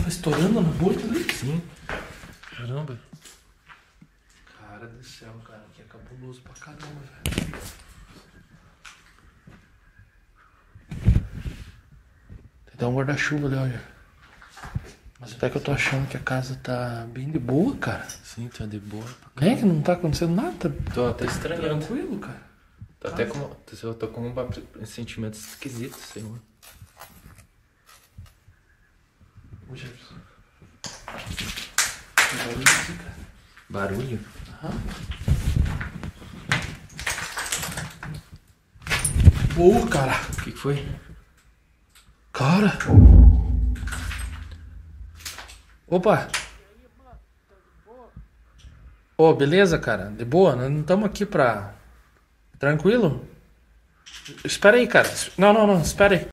estourando na boca ali? Sim. Caramba. Cara do céu, cara, aqui é cabuloso pra caramba, velho. Tem que dar um guarda-chuva ali, olha. Mas até que eu tô achando que a casa tá bem de boa, cara. Sim, tá de boa. É que não tá acontecendo nada. Tô até estranhando. Tranquilo, cara. Tô até com... Eu tô com sentimentos esquisitos, sei lá. Ô, Jefferson. Que barulho é esse, cara? Barulho? Aham. Ô, cara. O que foi? Cara. Opa. Ô, beleza, cara? De boa? Nós não estamos aqui pra... Tranquilo? Espera aí, cara. Não, espera aí.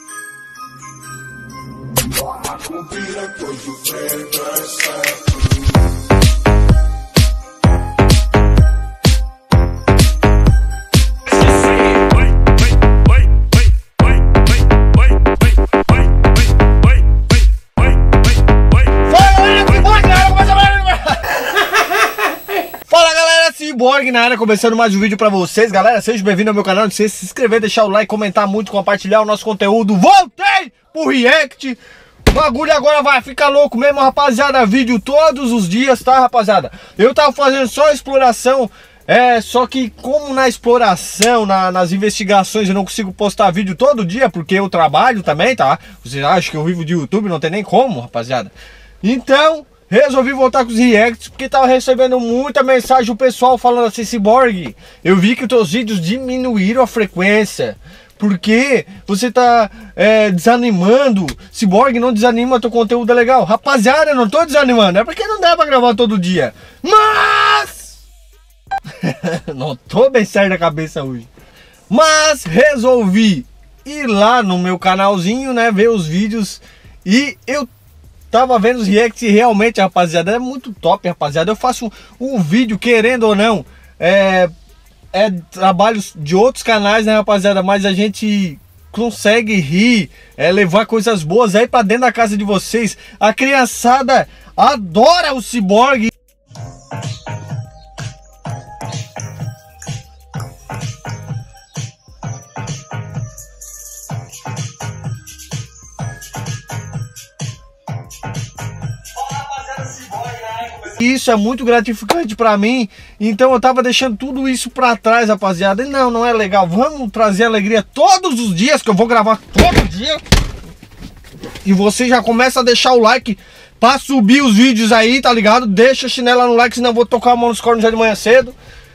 Cyborg na área, começando mais um vídeo pra vocês, galera. Sejam bem-vindos ao meu canal. Não esqueça de se inscrever, deixar o like, comentar muito, compartilhar o nosso conteúdo. Voltei pro react. O bagulho agora vai ficar louco mesmo, rapaziada. Vídeo todos os dias, tá, rapaziada? Eu tava fazendo só exploração. Só que como na exploração, nas investigações eu não consigo postar vídeo todo dia, porque eu trabalho também, tá? Vocês acham que eu vivo de YouTube? Não tem nem como, rapaziada. Então... resolvi voltar com os reacts, porque tava recebendo muita mensagem do pessoal falando assim: Cyborg, eu vi que os teus vídeos diminuíram a frequência, porque você tá desanimando. Cyborg, não desanima, teu conteúdo é legal. Rapaziada, eu não tô desanimando, é porque não dá pra gravar todo dia. Mas... não tô bem certo da cabeça hoje. Mas resolvi ir lá no meu canalzinho, né, ver os vídeos. E eu tava vendo os reacts e realmente, rapaziada, é muito top, rapaziada. Eu faço um vídeo, querendo ou não, trabalhos de outros canais, né, rapaziada, mas a gente consegue rir, levar coisas boas aí pra dentro da casa de vocês. A criançada adora o Cyborg. Isso é muito gratificante pra mim. Então eu tava deixando tudo isso pra trás, rapaziada. E não é legal. Vamos trazer alegria todos os dias, que eu vou gravar todo dia. E você já começa a deixar o like pra subir os vídeos aí, tá ligado? Deixa a chinela no like, senão eu vou tocar a mão nos cornos já de manhã cedo.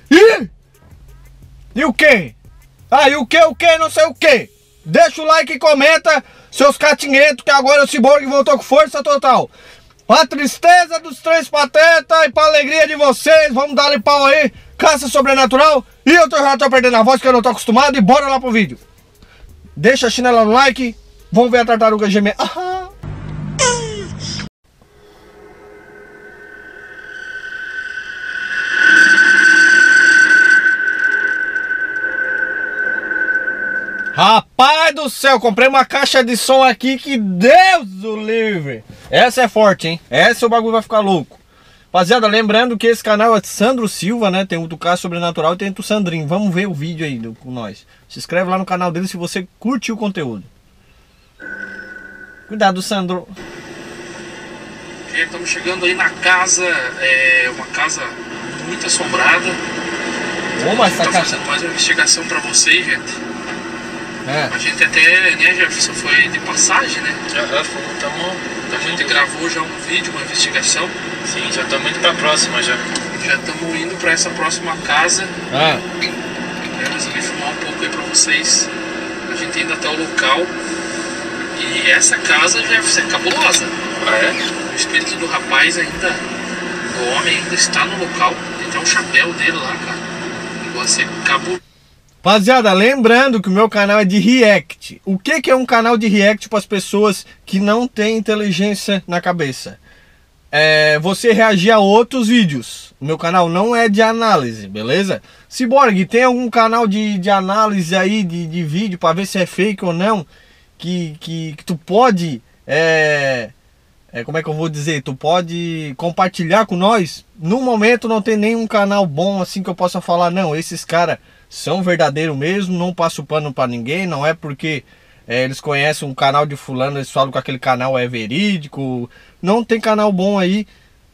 E o que? E o que? Não sei o que. Deixa o like e comenta, seus catinguetos, que agora o Cyborg voltou com força total. Pra tristeza dos três patetas e pra alegria de vocês, vamos dar-lhe pau aí, caça sobrenatural. E eu já tô perdendo a voz, que eu não tô acostumado, e bora lá pro vídeo. Deixa a chinela no like, vamos ver a tartaruga gemer. Rapaz do céu, comprei uma caixa de som aqui que Deus o livre. Essa é forte, hein? Essa o bagulho vai ficar louco. Rapaziada, lembrando que esse canal é de Sandro Silva, né? Tem o do Caso Sobrenatural e tem o Sandrinho. Vamos ver o vídeo aí com nós. Se inscreve lá no canal dele se você curtiu o conteúdo. Cuidado, Sandro. Estamos chegando aí na casa, uma casa muito assombrada. Ô, essa caixa... fazendo mais uma investigação pra vocês, gente. A gente até, né, Jefferson, foi de passagem, né? A gente gravou já um vídeo, uma investigação. Sim, já estamos indo pra próxima já. Já estamos indo pra essa próxima casa. Eu resolvi filmar um pouco aí pra vocês. A gente indo até o local. E essa casa, Jefferson, é cabulosa. O espírito do rapaz ainda, do homem ainda está no local. Tem até um chapéu dele lá, cara. O negócio é cabuloso. Rapaziada, lembrando que o meu canal é de react. O que é um canal de react para as pessoas que não têm inteligência na cabeça? Você reagir a outros vídeos. O meu canal não é de análise, beleza? Cyborg, tem algum canal de análise aí de vídeo para ver se é fake ou não? Que tu pode como é que eu vou dizer? Tu pode compartilhar com nós. No momento não tem nenhum canal bom assim que eu possa falar, não, esses caras são verdadeiros mesmo, não passo pano pra ninguém, não é porque eles conhecem um canal de fulano, eles falam que aquele canal é verídico. Não tem canal bom aí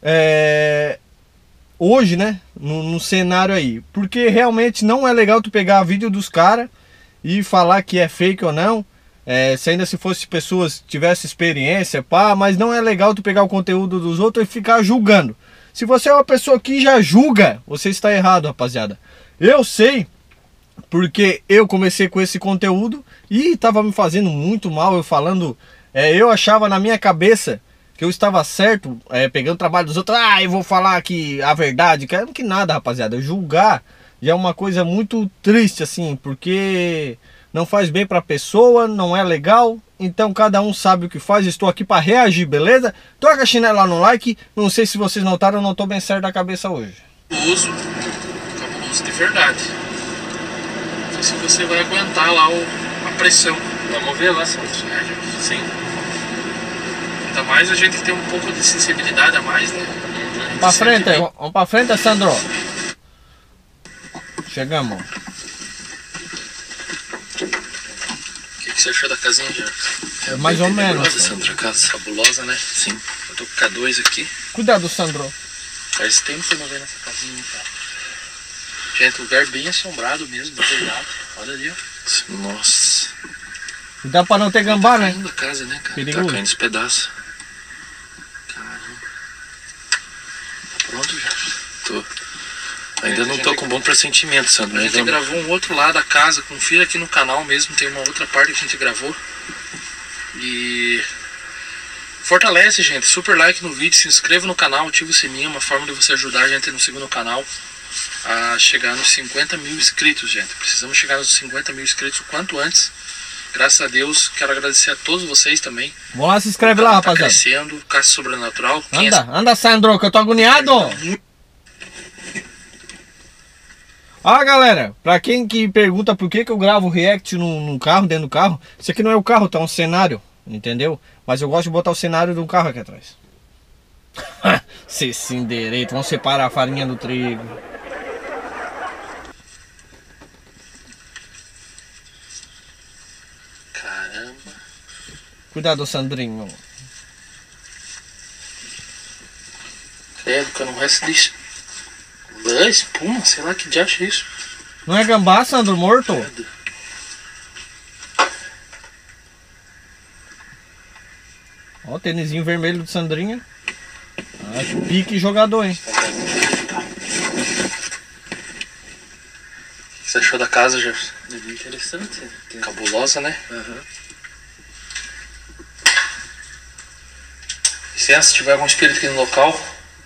hoje, né, no cenário aí. Porque realmente não é legal tu pegar vídeo dos caras e falar que é fake ou não. Se ainda se fosse pessoas que tivessem experiência, pá, mas não é legal tu pegar o conteúdo dos outros e ficar julgando. Se você é uma pessoa que já julga, você está errado, rapaziada. Eu sei, porque eu comecei com esse conteúdo e estava me fazendo muito mal, eu falando, eu achava na minha cabeça que eu estava certo, pegando o trabalho dos outros, eu vou falar aqui a verdade, que nada, rapaziada. Julgar já é uma coisa muito triste, assim, porque não faz bem pra pessoa, não é legal. Então cada um sabe o que faz. Estou aqui para reagir, beleza? Toca a chinela lá no like. Não sei se vocês notaram, eu não tô bem certo da cabeça hoje. Cabuloso de verdade. Não sei se você vai aguentar lá a pressão. Vamos ver lá, Sandro. Sim. Ainda mais a gente que tem um pouco de sensibilidade a mais, né? Vamos pra frente, Sandro. Chegamos. O que você achou da casinha, Jefferson? Mais ou menos. Sandro, a casa fabulosa, né? Sim. Eu tô com K2 aqui. Cuidado, Sandro. Faz tempo que eu não venho nessa casinha, cara. Gente, lugar bem assombrado mesmo, do telhado. Olha ali, ó. Nossa. Dá pra não ter gambá, né? Tá caindo a casa, né, cara? Perigoso. Tá caindo os pedaços. Caramba. Tá pronto já? Tô. Ainda não tô com bom pressentimento, Sandro. A gente gravou um outro lado da casa. Confira aqui no canal mesmo, tem uma outra parte que a gente gravou. E fortalece, gente. Super like no vídeo, se inscreva no canal, ativa o sininho. Uma forma de você ajudar a gente no segundo canal a chegar nos 50 mil inscritos, gente. Precisamos chegar nos 50 mil inscritos o quanto antes. Graças a Deus, quero agradecer a todos vocês também. Vamos lá, se inscreve lá, rapaziada. Tá crescendo, Caça Sobrenatural. Anda, Sandro, que eu tô agoniado. Galera, pra quem que pergunta por que eu gravo react no carro, dentro do carro, isso aqui não é o carro, tá um cenário, entendeu? Mas eu gosto de botar o cenário de um carro aqui atrás. Ceci direito, vamos separar a farinha do trigo. Caramba. Cuidado, Sandrinho. Credo, que eu não resto disso. Espuma, sei lá que diacho é isso. Não é gambá, Sandro, morto? Credo. Ó, o tênisinho vermelho do Sandrinho. Acho pique jogador, hein? O que você achou da casa, Jefferson? É bem interessante. Cabulosa, né? Uhum. Licença, se tiver algum espírito aqui no local.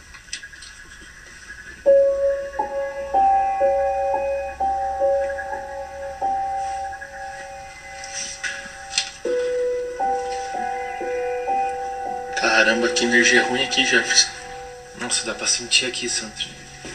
Caramba, que energia ruim aqui, Jefferson. Nossa, dá pra sentir aqui, Sandro.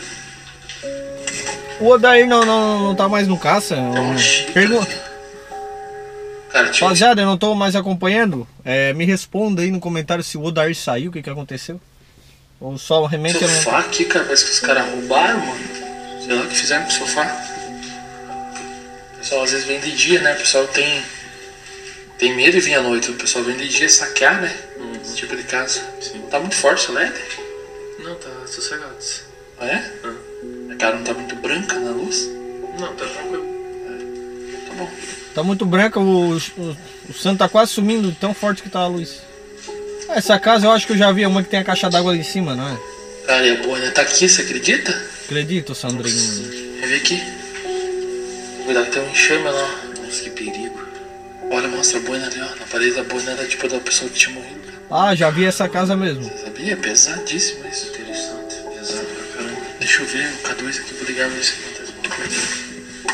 O Odair não tá mais no caça. Pergunta. Cara, rapaziada, eu não tô mais acompanhando. Me responda aí no comentário se o Odair saiu, o que aconteceu. Ou só realmente eu não... sofá aqui, cara, parece que os caras roubaram, mano. Sei lá o que fizeram com o sofá. O pessoal às vezes vem de dia, né? O pessoal tem medo de vir à noite. O pessoal vem de dia saquear, né? Esse tipo de casa. Sim. Tá muito forte o LED? Não, tá sossegado. Ah, é? A cara não tá muito branca na luz? Não, tá tranquilo. Tá bom. Tá muito branca, o santo tá quase sumindo, tão forte que tá a luz. Essa casa eu acho que eu já vi uma que tem a caixa d'água ali em cima, não é? Cara, e a boina tá aqui, você acredita? Acredito, Sandrinho. Vai ver aqui. Cuidado, tem um enxame lá. Nossa, que perigo. Olha, mostra a boina ali, ó. Na parede da boina era tipo da pessoa que tinha morrido. Já vi essa casa mesmo. Você sabia? É pesadíssimo isso. Interessante, pesado pra caramba. Deixa eu ver o K2 aqui, vou ligar ver se acontece alguma coisa.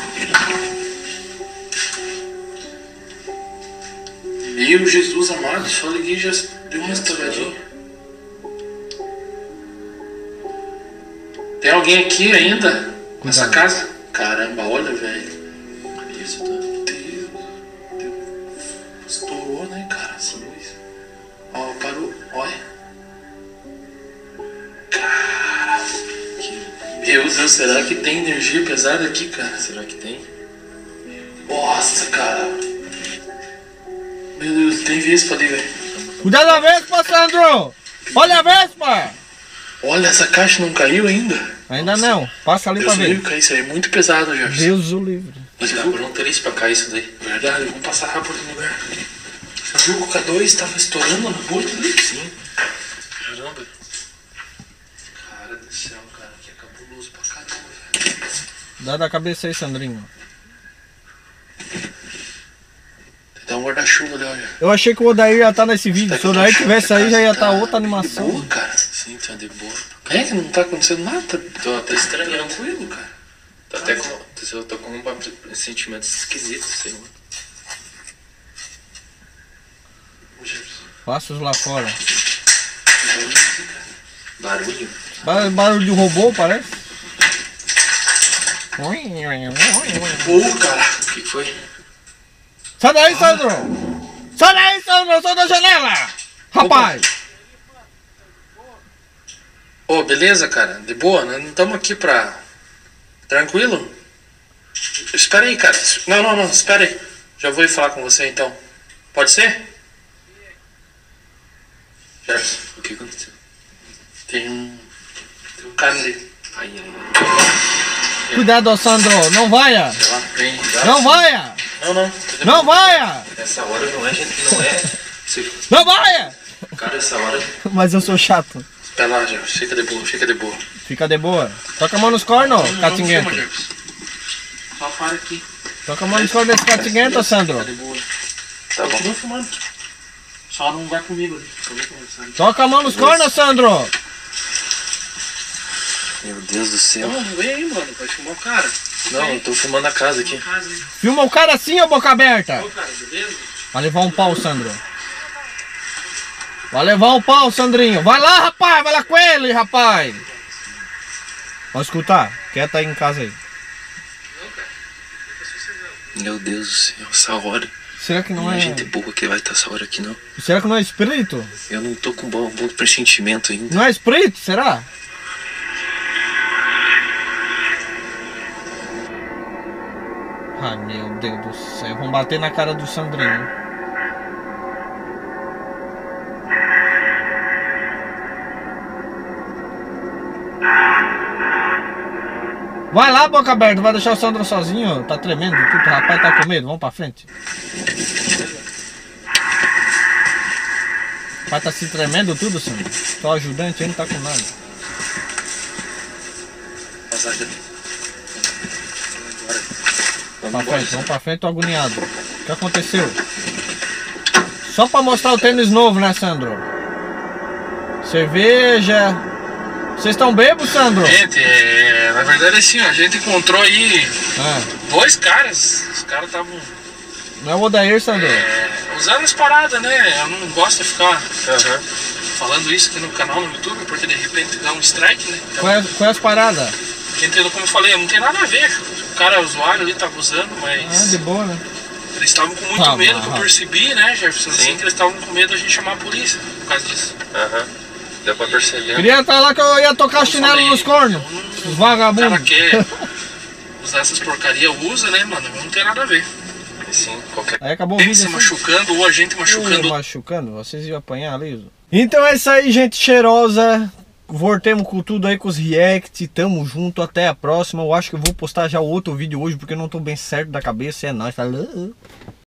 Meu Jesus amado, só liguei e já deu uma estouradinha. Tem alguém aqui ainda? Nessa casa? Caramba, olha, velho. Isso, tá? Deus. Estourou, né, cara, essa luz. Ó, parou, olha. Deus, será que tem energia pesada aqui, cara? Será que tem? Nossa, cara. Meu Deus, tem Vespa ali, velho. Cuidado da Vespa, Sandro! Olha a Vespa! Olha, essa caixa não caiu ainda. Ainda não. Passa ali Deus pra ver. Cair, isso aí é muito pesado, Jefferson. Deus o livre. Mas dá por um três pra cair isso daí. Verdade, vamos passar rápido no lugar. Você viu que o K2 tava estourando no porto ali? Sim. Caramba. Cara do céu, cara, que é cabuloso pra caramba, velho. Dá da cabeça aí, Sandrinho. Dá um guarda-chuva ali, olha. Eu achei que o Odair ia estar nesse vídeo. Se o Odair tivesse aí, já ia estar outra De animação. boa, cara. Sim, tá de boa. É que não tá acontecendo nada. Tô até estranhando. Tranquilo, cara. Tô até com. Eu tô com um sentimento esquisito, sei lá. Passos lá fora. Barulho. Barulho de robô, parece. Pô, cara. O que foi? Sai daí, Sandro! Sai daí, Sandro! Sai da janela! Rapaz! Ô, beleza, cara? De boa? Nós não estamos aqui pra... Tranquilo? Espera aí, cara. Não, espera aí. Já vou ir falar com você, então. Pode ser? Jefferson, O que aconteceu? tem um cara ali. Ai. Cuidado, Sandro! Não vaia! Sei lá, vem. Não vaia! Não. Não vaia! Essa hora não é, gente. Não é. Não vaia! Cara, essa hora. Mas eu sou chato. Espera lá, Jefferson. Fica de boa. Fica de boa. Toca a mão nos cornos, catinguento. Não, Jefferson. Só para aqui. Toca a mão nos cornos desse catinguento, Sandro. Fica de boa. Tá bom. Continua filmando. Só não vai comigo ali. Eu vou conversando. Toca a mão nos cornos, Sandro. Meu Deus do céu. Não vem aí, mano. Vai filmar o cara. Não, eu tô filmando a casa aqui. Filma o cara assim, ó, boca aberta. Ô, cara, beleza? Vai levar um pau, Sandro. Vai levar um pau, Sandrinho. Vai lá, rapaz. Vai lá com ele, rapaz. Pode escutar. Quieta aí em casa aí. Meu Deus do céu, essa hora. Será que não Não é... é gente boa que vai estar essa hora aqui, não. Será que não é espírito? Eu não tô com bom pressentimento ainda. Não é espírito, será? Ai, meu Deus do céu. Vão bater na cara do Sandrinho. Vai lá, boca aberta. Vai deixar o Sandro sozinho. Tá tremendo tudo. O rapaz tá com medo. Vamos pra frente. O rapaz tá se tremendo tudo, Sandro. Tô ajudante aí, não tá com nada. Vamos pra frente, tô agoniado. O que aconteceu? Só pra mostrar o tênis novo, né, Sandro? Cerveja. Vocês estão bêbados, Sandro? Gente, na verdade assim, ó, a gente encontrou aí dois caras. Os caras estavam Não é o Odair, Sandro? usando as paradas, né? Eu não gosto de ficar falando isso aqui no canal, no YouTube, porque de repente dá um strike, né? Então, Qual é as paradas? como eu falei, não tem nada a ver. O cara, o usuário ali tava usando, mas de boa, né? eles estavam com muito medo, que eu percebi, né, Jefferson? Assim, que eles estavam com medo de a gente chamar a polícia por causa disso. Deu pra perceber. Queria estar lá que eu ia tocar chinelo nos cornos. Os O vagabundos. cara quer usar essas porcarias, usa, né, mano? Não tem nada a ver. Sim, qualquer. Aí acabou o Ele vídeo se assim. machucando ou a gente machucando. Machucando? Vocês iam apanhar ali? Então é isso aí, gente cheirosa. Voltemos com tudo aí, com os react. Tamo junto, até a próxima. Eu acho que eu vou postar já outro vídeo hoje, porque eu não tô bem certo da cabeça. É nóis, falou.